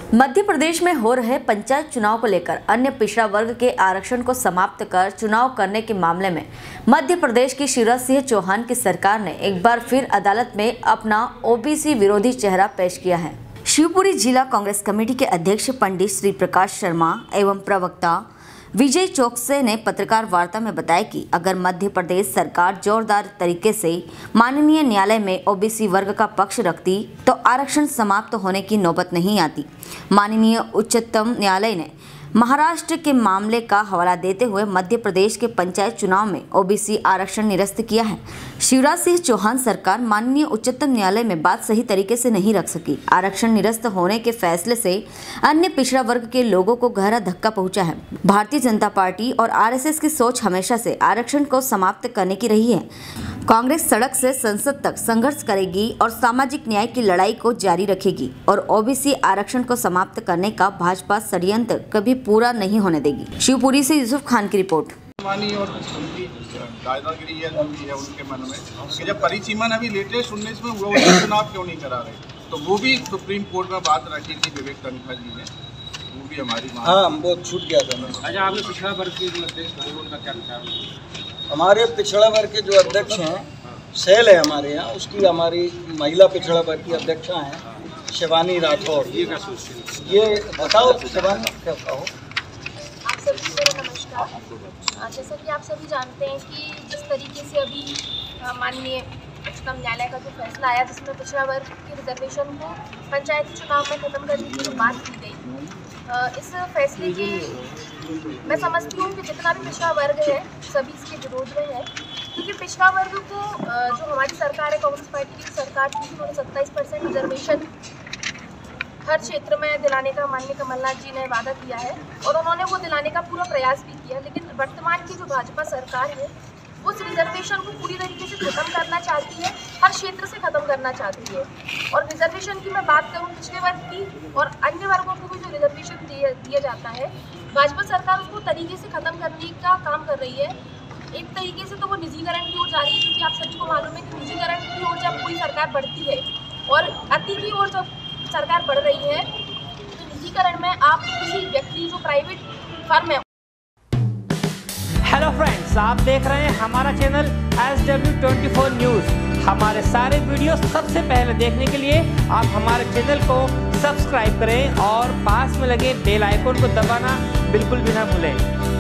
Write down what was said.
मध्य प्रदेश में हो रहे पंचायत चुनाव को लेकर अन्य पिछड़ा वर्ग के आरक्षण को समाप्त कर चुनाव करने के मामले में मध्य प्रदेश की शिवराज सिंह चौहान की सरकार ने एक बार फिर अदालत में अपना ओबीसी विरोधी चेहरा पेश किया है। शिवपुरी जिला कांग्रेस कमेटी के अध्यक्ष पंडित श्री प्रकाश शर्मा एवं प्रवक्ता विजय चौकसे ने पत्रकार वार्ता में बताया कि अगर मध्य प्रदेश सरकार जोरदार तरीके से माननीय न्यायालय में ओबीसी वर्ग का पक्ष रखती तो आरक्षण समाप्त होने की नौबत नहीं आती। माननीय उच्चतम न्यायालय ने महाराष्ट्र के मामले का हवाला देते हुए मध्य प्रदेश के पंचायत चुनाव में ओबीसी आरक्षण निरस्त किया है। शिवराज सिंह चौहान सरकार माननीय उच्चतम न्यायालय में बात सही तरीके से नहीं रख सकी। आरक्षण निरस्त होने के फैसले से अन्य पिछड़ा वर्ग के लोगों को गहरा धक्का पहुंचा है। भारतीय जनता पार्टी और आरएसएस की सोच हमेशा से आरक्षण को समाप्त करने की रही है। कांग्रेस सड़क से संसद तक संघर्ष करेगी और सामाजिक न्याय की लड़ाई को जारी रखेगी और ओबीसी आरक्षण को समाप्त करने का भाजपा षड्यंत्र कभी पूरा नहीं होने देगी। शिवपुरी से यूसुफ खान की रिपोर्ट। और उनकी दादागिरी है उनके मन में कि जब परिसीमन अभी लेटेस्ट 19 में हुआ उसका चुनाव क्यों नहीं करा रहे, तो वो भी सुप्रीम कोर्ट में बात रखी थी विवेक तनखा जी ने, वो भी हमारी हम बहुत छूट गया था। अच्छा, आपने पिछड़ा वर्ग के जो अध्यक्ष हैं उनका क्या विचार? हमारे पिछड़ा वर्ग के जो अध्यक्ष हैं, सेल है हमारे यहाँ, उसकी हमारी महिला पिछड़ा वर्ग की अध्यक्षा हैं शिवानी राठौर। ये क्या सोचते हैं? ये बताओ शिवानी, क्या कहो? आप सभी को नमस्कार। जैसा कि आप सभी जानते हैं कि जिस तरीके से अभी माननीय उच्चतम न्यायालय का जो फैसला आया जिसमें पिछड़ा वर्ग के रिजर्वेशन को पंचायती चुनाव में खत्म करने की जो बात की गई, इस फैसले की मैं समझती हूँ कि जितना भी पिछड़ा वर्ग है सभी इसके विरोध में है, क्योंकि पिछड़ा वर्ग को जो हमारी सरकार है, कांग्रेस पार्टी की सरकार थी, उन्होंने 27% रिजर्वेशन हर क्षेत्र में दिलाने का माननीय कमलनाथ जी ने वादा किया है और उन्होंने वो दिलाने का पूरा प्रयास भी किया। लेकिन वर्तमान की जो भाजपा सरकार है उस रिजर्वेशन को पूरी तरीके से खत्म करना चाहती है, हर क्षेत्र से खत्म करना चाहती है। और रिजर्वेशन की मैं बात करूं पिछड़े वर्ग की और अन्य वर्गों को भी जो रिजर्वेशन दिया जाता है, भाजपा सरकार उसको तरीके से खत्म करने का काम कर रही है। एक तरीके से तो वो निजीकरण की ओर जा रही है, क्योंकि आप सभी को मालूम है कि निजीकरण की ओर जब कोई सरकार बढ़ती है और अति की ओर जब सरकार बढ़ रही है तो निजीकरण में आप किसी व्यक्ति जो प्राइवेट फर्म है। हेलो फ्रेंड्स, आप देख रहे हैं हमारा चैनल SW24 न्यूज़। हमारे सारे वीडियो सबसे पहले देखने के लिए आप हमारे चैनल को सब्सक्राइब करें और पास में लगे बेल आइकन को दबाना बिल्कुल भी ना भूलें।